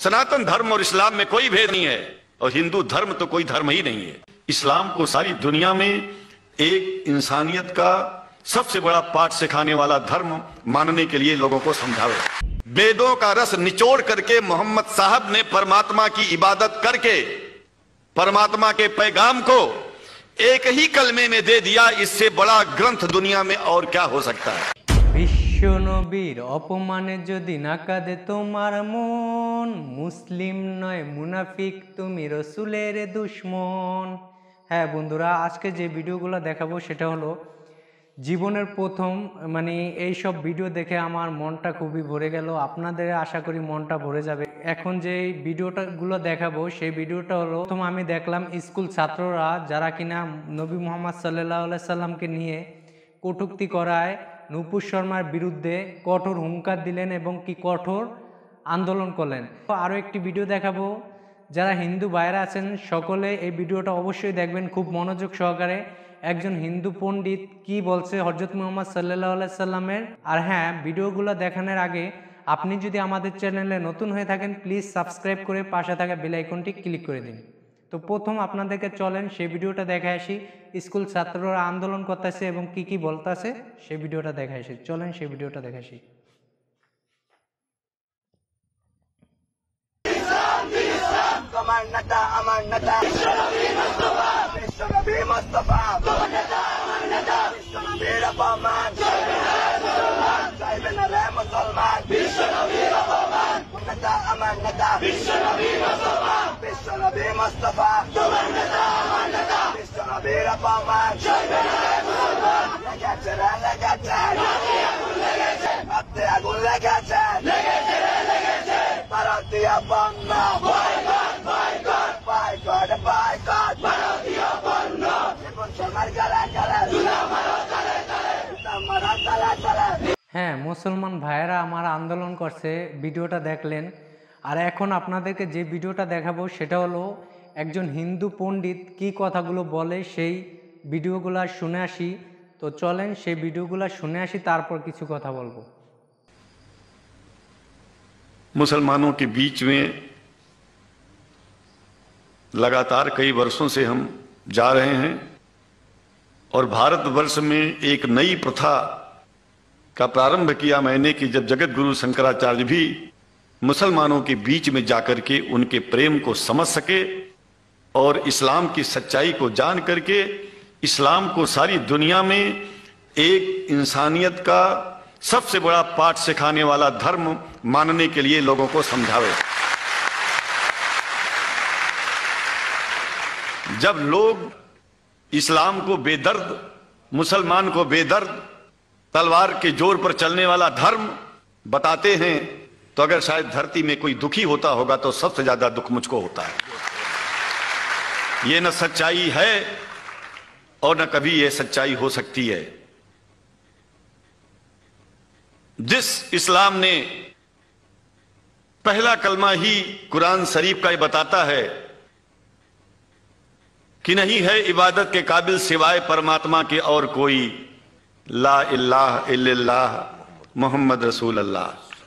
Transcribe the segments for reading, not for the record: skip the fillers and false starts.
सनातन धर्म और इस्लाम में कोई भेद नहीं है, और हिंदू धर्म तो कोई धर्म ही नहीं है। इस्लाम को सारी दुनिया में एक इंसानियत का सबसे बड़ा पाठ सिखाने वाला धर्म मानने के लिए लोगों को समझावे। वेदों का रस निचोड़ करके मोहम्मद साहब ने परमात्मा की इबादत करके परमात्मा के पैगाम को एक ही कलमे में दे दिया। इससे बड़ा ग्रंथ दुनिया में और क्या हो सकता है। বিশ্ব নবীর অপমানে যদি না কাঁদে তোমার মন, মুসলিম নয় মুনাফিক তুমি রসুলের দুশ্মন। হ্যাঁ বন্ধুরা, আজকে যে ভিডিওগুলো দেখাবো সেটা হলো জীবনের প্রথম, এই সব ভিডিও দেখে আমার মনটা খুবই ভরে গেল। আপনাদের আশা করি মনটা ভরে যাবে। এখন যে ভিডিওগুলো দেখাবো সেই ভিডিওটা হলো, প্রথম আমি দেখলাম স্কুল ছাত্ররা যারা কিনা নবী মোহাম্মদ সাল্লাল্লাহু আলাইহি সাল্লামকে নিয়ে কটূক্তি করায় নূপুর শর্মার বিরুদ্ধে কঠোর হুঙ্কার দিলেন এবং কি কঠোর আন্দোলন করলেন। আরও একটি ভিডিও দেখাবো, যারা হিন্দু ভাইরা আছেন সকলে এই ভিডিওটা অবশ্যই দেখবেন খুব মনোযোগ সহকারে। একজন হিন্দু পণ্ডিত কি বলছে হযরত মুহাম্মদ সাল্লাল্লাহু আলাইহি সাল্লামের। আর হ্যাঁ, ভিডিওগুলো দেখানোর আগে আপনি যদি আমাদের চ্যানেলে নতুন হয়ে থাকেন প্লিজ সাবস্ক্রাইব করে পাশে থাকা বেল আইকনটি ক্লিক করে দিন। তো প্রথম আপনাদেরকে চলেন সেই ভিডিওটা দেখে আসি। স্কুল ছাত্ররা আন্দোলন করতেছে এবং কি কি বলতেছে সেই ভিডিওটা দেখে আসি। চলেন সেই ভিডিওটা দেখে আসি। হ্যাঁ, মুসলমান ভাইয়েরা আমার আন্দোলন করছে, ভিডিওটা দেখলেন। আর এখন আপনাদেরকে যে ভিডিওটা দেখাবো সেটা হলো একজন হিন্দু পণ্ডিত কি কথাগুলো বলে সেই ভিডিওগুলো শুনে আসি। তো চলেন সেই ভিডিওগুলো শুনে আসি, তারপর কিছু কথা বলবো। मुसलमानों के बीच में लगातार कई वर्षों से हम जा रहे हैं और भारतवर्ष में एक नई प्रथा का प्रारंभ किया मैंने कि जब जगत गुरु शंकराचार्य भी मुसलमानों के बीच में जाकर के उनके प्रेम को समझ सके और इस्लाम की सच्चाई को जान करके इस्लाम को सारी दुनिया में एक इंसानियत का सबसे बड़ा पाठ सिखाने वाला धर्म मानने के लिए लोगों को समझावे। जब लोग इस्लाम को बेदर्द, मुसलमान को बेदर्द, तलवार के जोर पर चलने वाला धर्म बताते हैं, तो अगर शायद धरती में कोई दुखी होता होगा तो सबसे ज्यादा दुख मुझको होता है। ये न सच्चाई है और न कभी ये सच्चाई हो सकती है। जिस इस्लाम ने पहला कलमा ही कुरान शरीफ का ये बताता है कि नहीं है इबादत के काबिल सिवाय परमात्मा के और कोई, ला इलाहा इल्लल्लाह मोहम्मद रसूल अल्लाह।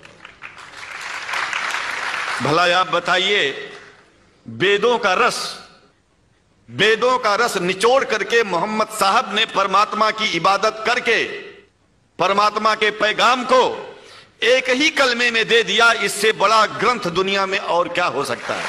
भला आप बताइए, वेदों का रस निचोड़ करके मोहम्मद साहब ने परमात्मा की इबादत करके परमात्मा के पैगाम को एक ही कलमे में दे दिया। इससे बड़ा ग्रंथ दुनिया में और क्या हो सकता है।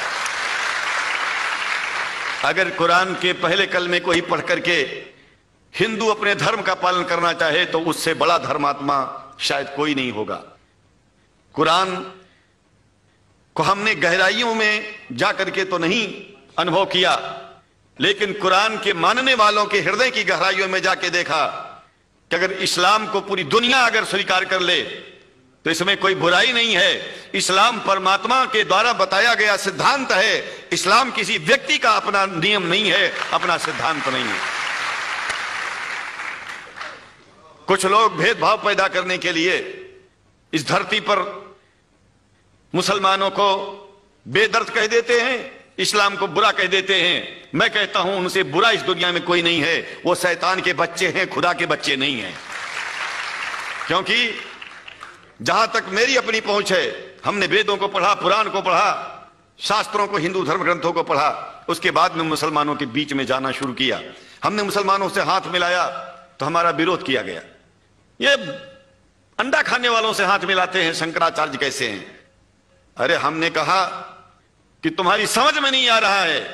अगर कुरान के पहले कलमे को ही पढ़ करके हिंदू अपने धर्म का पालन करना चाहे तो उससे बड़ा धर्मात्मा शायद कोई नहीं होगा। कुरान को हमने गहराइयों में जाकर के तो नहीं अनुभव किया, लेकिन कुरान के मानने वालों के हृदय की गहराइयों में जाके देखा कि अगर इस्लाम को पूरी दुनिया अगर स्वीकार कर ले तो इसमें कोई बुराई नहीं है। इस्लाम परमात्मा के द्वारा बताया गया सिद्धांत है। इस्लाम किसी व्यक्ति का अपना नियम नहीं है, अपना सिद्धांत नहीं है। कुछ लोग भेदभाव पैदा करने के लिए इस धरती पर मुसलमानों को बेदर्द कह देते हैं, इस्लाम को बुरा कह देते हैं। मैं कहता हूं उनसे बुरा इस दुनिया में कोई नहीं है। वो शैतान के बच्चे हैं, खुदा के बच्चे नहीं हैं। क्योंकि जहां तक मेरी अपनी पहुंच है, हमने वेदों को पढ़ा, पुराण को पढ़ा, शास्त्रों को, हिंदू धर्म ग्रंथों को पढ़ा, उसके बाद में मुसलमानों के बीच में जाना शुरू किया। हमने मुसलमानों से हाथ मिलाया तो हमारा विरोध किया गया। ये अंडा खाने वालों से हाथ मिलाते हैं, शंकराचार्य कैसे हैं? अरे हमने कहा कि तुम्हारी समझ में नहीं आ रहा है।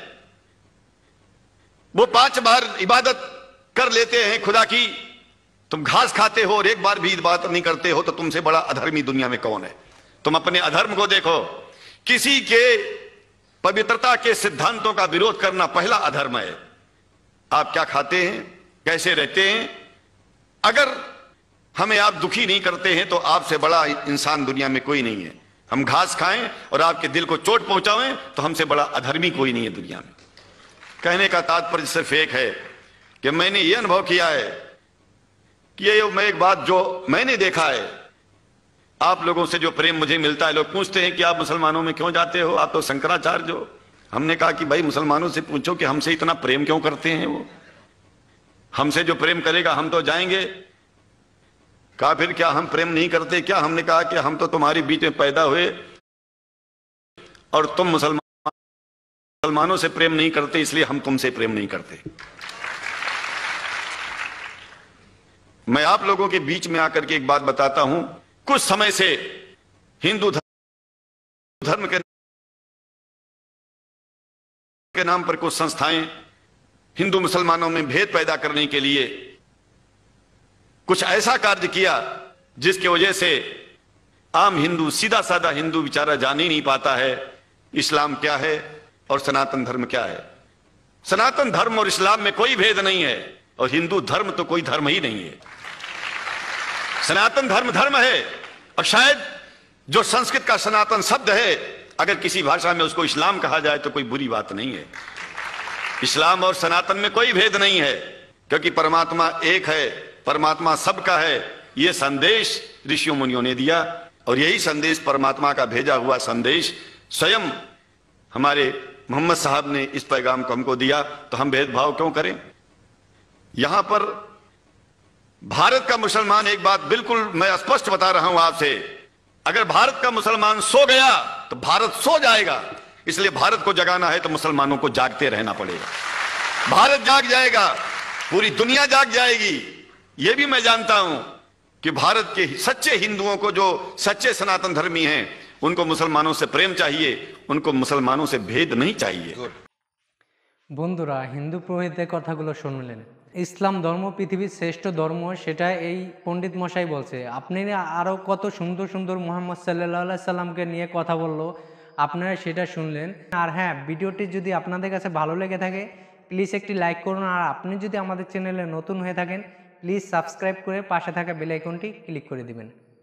वो 5 बार इबादत कर लेते हैं खुदा की, तुम घास खाते हो और एक बार भी इबादत नहीं करते हो, तो तुमसे बड़ा अधर्मी दुनिया में कौन है? तुम अपने अधर्म को देखो। किसी के पवित्रता के सिद्धांतों का विरोध करना पहला अधर्म है। आप क्या खाते हैं, कैसे रहते हैं, अगर हमें आप दुखी नहीं करते हैं तो आपसे बड़ा इंसान दुनिया में कोई नहीं है। हम घास खाएं और आपके दिल को चोट पहुंचाएं तो हमसे बड़ा अधर्मी कोई नहीं है दुनिया में। कहने का तात्पर्य सिर्फ एक है कि मैंने ये अनुभव किया है कि ये मैं एक बात जो मैंने देखा है, आप लोगों से जो प्रेम मुझे मिलता है, लोग पूछते हैं कि आप मुसलमानों में क्यों जाते हो, आप तो शंकराचार्य हो। हमने कहा कि भाई मुसलमानों से पूछो कि हमसे इतना प्रेम क्यों करते हैं। वो हमसे जो प्रेम करेगा हम तो जाएंगे। कहा फिर क्या हम प्रेम नहीं करते क्या? हमने कहा कि हम तो तुम्हारे बीच में पैदा हुए और तुम मुसलमानों से प्रेम नहीं करते, इसलिए हम तुमसे प्रेम नहीं करते। मैं आप लोगों के बीच में आकर के एक बात बताता हूं। कुछ समय से हिंदू धर्म के नाम पर कुछ संस्थाएं हिंदू मुसलमानों में भेद पैदा करने के लिए कुछ ऐसा कार्य किया जिसकी वजह से आम हिंदू, सीधा साधा हिंदू बेचारा जान ही नहीं पाता है इस्लाम क्या है और सनातन धर्म क्या है। सनातन धर्म और इस्लाम में कोई भेद नहीं है और हिंदू धर्म तो कोई धर्म ही नहीं है। सनातन धर्म धर्म है और शायद जो संस्कृत का सनातन शब्द है, अगर किसी भाषा में उसको इस्लाम कहा जाए तो कोई बुरी बात नहीं है। इस्लाम और सनातन में कोई भेद नहीं है, क्योंकि परमात्मा एक है, परमात्मा सबका है। यह संदेश ऋषियों मुनियों ने दिया और यही संदेश, परमात्मा का भेजा हुआ संदेश, स्वयं हमारे मोहम्मद साहब ने इस पैगाम को हमको दिया। तो हम भेदभाव क्यों करें? यहां पर भारत का मुसलमान, एक बात बिल्कुल मैं स्पष्ट बता रहा हूं आपसे, अगर भारत का मुसलमान सो गया तो भारत सो जाएगा। इसलिए भारत को जगाना है तो मुसलमानों को जागते रहना पड़ेगा। भारत जाग जाएगा, पूरी दुनिया जाग जाएगी। यह भी मैं जानता हूं कि भारत के सच्चे हिंदुओं को, जो सच्चे सनातन धर्मी हैं, उनको मुसलमानों से प्रेम चाहिए, उनको मुसलमानों से भेद नहीं चाहिए। বন্ধুরা, হিন্দু পুরোহিতদের কথাগুলো শুনলেন। ইসলাম ধর্ম পৃথিবীর শ্রেষ্ঠ ধর্ম, সেটা এই পণ্ডিত মশাই বলছে। আপনি আরও কত সুন্দর সুন্দর মুহাম্মদ সাল্লাল্লাহু সাল্লামকে নিয়ে কথা বললো, আপনারা সেটা শুনলেন। আর হ্যাঁ, ভিডিওটি যদি আপনাদের কাছে ভালো লেগে থাকে প্লিজ একটি লাইক করুন। আর আপনি যদি আমাদের চ্যানেলে নতুন হয়ে থাকেন প্লিজ সাবস্ক্রাইব করে পাশে থাকা বেল আইকনটি ক্লিক করে দিবেন।